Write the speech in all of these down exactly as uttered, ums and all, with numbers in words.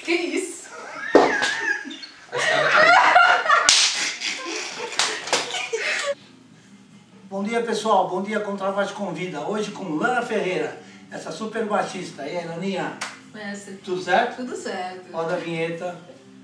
Que isso? Bom dia, pessoal. Bom dia, Contrabaixo Convida. Hoje com Lana Ferreira, essa super baixista. E aí, Laninha? Mestre. Tudo certo? Tudo certo. Roda a vinheta.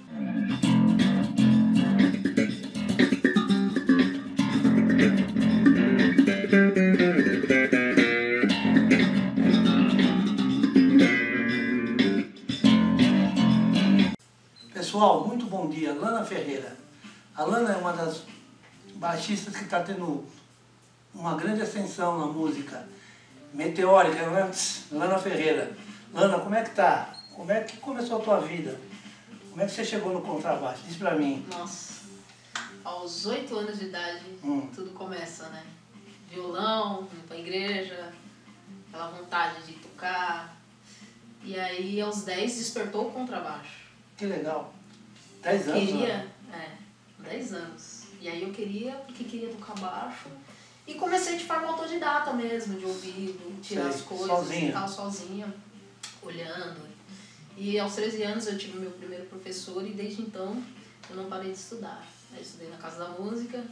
Pessoal, muito bom dia. Lana Ferreira. A Lana é uma das baixistas que está tendo uma grande ascensão na música meteórica, né? Lana Ferreira. Lana, como é que tá? Como é que começou a tua vida? Como é que você chegou no contrabaixo? Diz pra mim. Nossa, aos oito anos de idade, Hum. tudo começa, né? Violão, ir pra igreja, aquela vontade de tocar. E aí, aos dez, despertou o contrabaixo. Que legal. Dez anos, Queria, né? é, dez anos. E aí eu queria, porque queria tocar baixo. E comecei de forma autodidata mesmo, de ouvido, tirar Sei, as coisas, sozinha. ficava sozinha, olhando. E aos treze anos eu tive meu primeiro professor e desde então eu não parei de estudar. Eu estudei na Casa da Música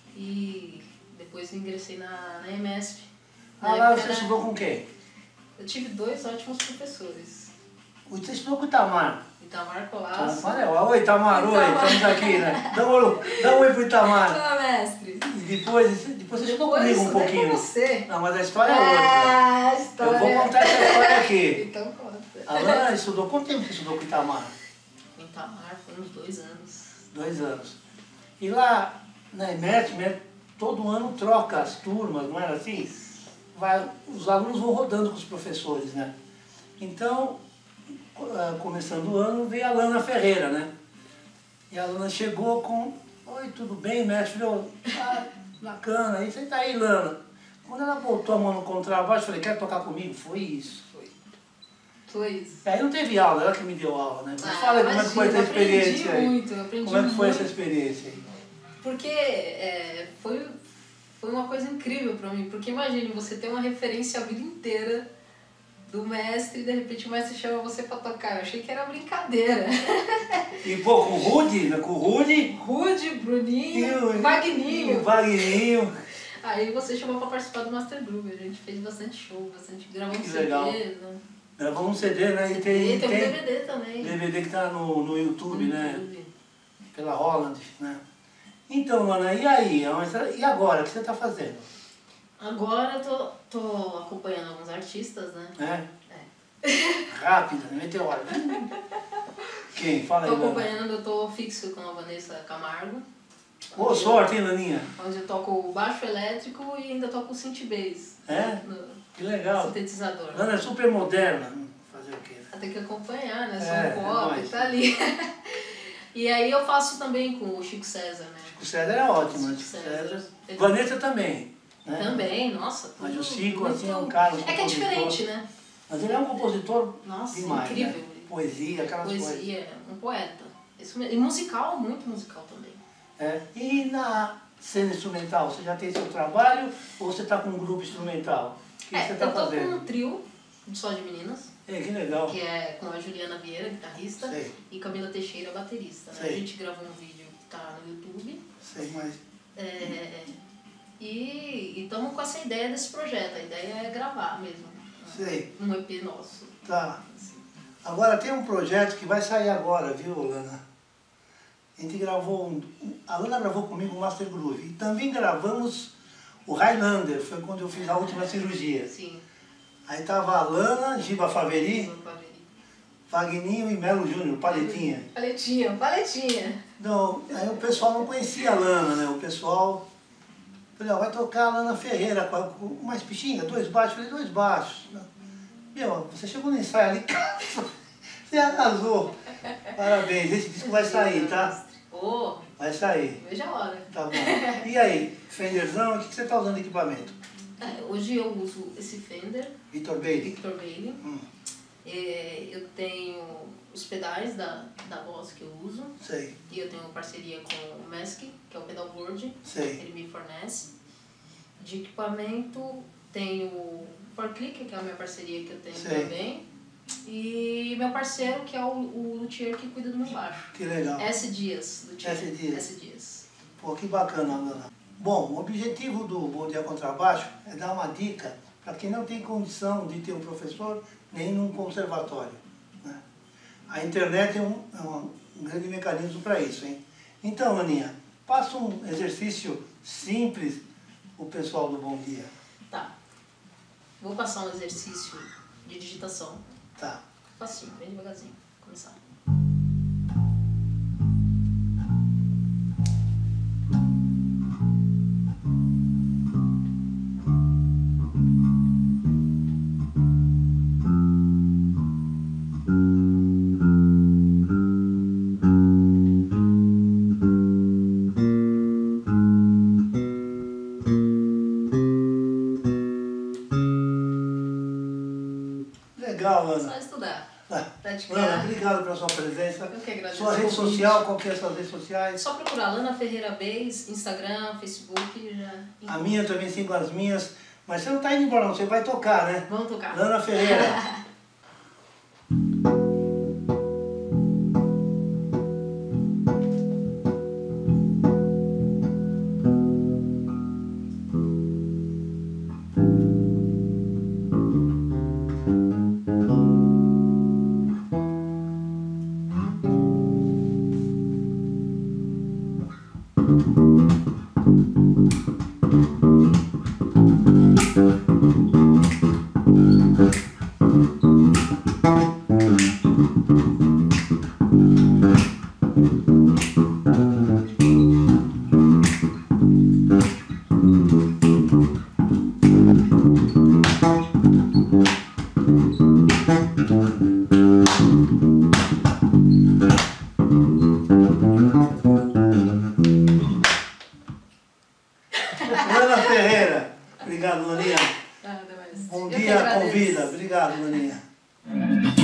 e depois ingressei na, na E M E S P. Ah, Na lá época você era- estudou com quem? Eu tive dois ótimos professores. Você estudou com o Itamar. Itamar Colasso. Itamar, oi Itamar, oi, Itamar. estamos aqui, né? Dá um, oi- dá um oi pro Itamar. Ah, mestre. E depois, depois você estudou Depois comigo um estudei pouquinho. com você. Não, mas a história é outra. Ah, a história. Eu vou contar essa história aqui. Então conta. A Lana estudou, quanto tempo você estudou com o Itamar? Em Itamar foi uns dois anos. Dois anos. E lá na E M E S P, né, todo ano troca as turmas, não era assim? Vai, os alunos vão rodando com os professores, né? Então, ah, começando o ano, veio a Lana Ferreira, né? E a Lana chegou com: oi, tudo bem, mestre? Eu, ah, bacana, aí você tá aí, Lana. Quando ela botou a mão no contrabaixo, eu falei: quer tocar comigo? Foi isso. Foi. Foi isso. Aí não teve aula, ela que me deu aula, né? Mas Ah, fala aí como é que foi essa imagina, eu experiência aprendi aí. muito, eu aprendi Como é que foi muito. essa experiência aí? Porque é, foi, foi uma coisa incrível pra mim. Porque imagine, você ter uma referência a vida inteira do mestre e de repente o mestre chama você pra tocar. Eu achei que era brincadeira. E pô, com o Rudy, né? Com o Rudy. Rude, Bruninho, E o Vagninho. o Vagninho. Aí você chamou pra participar do Master Groove. A gente fez bastante show, bastante gravamos Que C Ds, legal. né? Gravamos um C D, né? E C D, tem, tem um tem D V D também. D V D que tá no, no YouTube, No né? YouTube. Pela Holland, né? Então, Lana, e aí? E agora? O que você tá fazendo? Agora eu tô, tô acompanhando alguns artistas, né? É? É. Rápida, meteora. Quem? Fala aí, Tô Lana. acompanhando, eu tô fixo com a Vanessa Camargo. Boa sorte, hein, Laninha? Onde eu toco baixo elétrico e ainda toco synth bass. É? No Que legal. sintetizador. Lana é super moderna. Fazer o quê? Tem que acompanhar, né? Sou É, um é pop, nóis. tá ali. E aí eu faço também com o Chico César, né? O César é ótimo, né? Chico César. César. Vanessa também. Né? Também, nossa. Mas o tudo Chico, muito- assim, é um cara, um É que é compositor. diferente, né? Mas ele é um compositor Nossa, demais, incrível. né? Poesia, aquelas coisas. Poesia, um poeta. Isso mesmo. E musical, muito musical também. É. E na cena instrumental, você já tem seu trabalho ou você está com um grupo instrumental? O que É, você está eu tô com fazendo? um trio só de meninas, É, que legal. que é com a Juliana Vieira, guitarrista, Sei. e Camila Teixeira, baterista. Né? Sei. A gente gravou um vídeo que tá no YouTube. Sei, mas... É, e estamos com essa ideia desse projeto. A ideia é gravar mesmo. Sei. Um E P nosso. Tá. Assim. Agora tem um projeto que vai sair agora, viu, Lana? A gente gravou, um, a Lana gravou comigo o Master Groove. E também gravamos o Highlander, foi quando eu fiz a última cirurgia. Sim. Aí tava a Lana, Giba Faveri, Vamos pra ver. Vagninho e Melo Júnior, Paletinha. Paletinha, paletinha. Não, aí o pessoal não conhecia a Lana, né? O pessoal... Falei, ó, vai tocar a Lana Ferreira, com a- com mais pichinga, dois baixos. Falei, dois baixos. Meu, você chegou no ensaio ali, você arrasou. Parabéns, esse disco vai sair, tá? Ô, Vai sair. veja a hora. Tá bom. E aí, Fenderzão, o que que você tá usando de equipamento? É, hoje eu uso esse Fender, Vitor Bailey. Victor Bailey. Hum, É, eu tenho os pedais da, da Boss que eu uso. sei, E eu tenho parceria com o Mask, que é o pedalboard. sei. Ele me fornece. De equipamento, tenho o Power Click, que é a minha parceria que eu tenho Sei. também. E E meu parceiro, que é o, o luthier que cuida do meu baixo. Que legal. S. Dias. Luthier. S. Dias. S. Dias. Pô, que bacana, Ana. Bom, o objetivo do Bom Dia Contrabaixo é dar uma dica para quem não tem condição de ter um professor nem num conservatório, né? A internet é um, é um grande mecanismo para isso, hein? Então, Aninha, passa um exercício simples o pessoal do Bom Dia. Tá. Vou passar um exercício de digitação. Tá. Facinho, bem devagarzinho. Vou começar. Legal, Ana. Só estudar. Ah, Praticar. Ana, obrigado pela sua presença. Eu que agradeço. Sua rede o convite. social, qual que é as suas redes sociais? Só procurar Lana Ferreira Beis, Instagram, Facebook, já. A minha também, sigo as minhas. Mas você não está indo embora não, você vai tocar, né? Vamos tocar. Lana Ferreira. Lana Ferreira. Obrigado, Laninha. Nada mais. Bom Eu que dia, agradeço. convida. Obrigado, Laninha.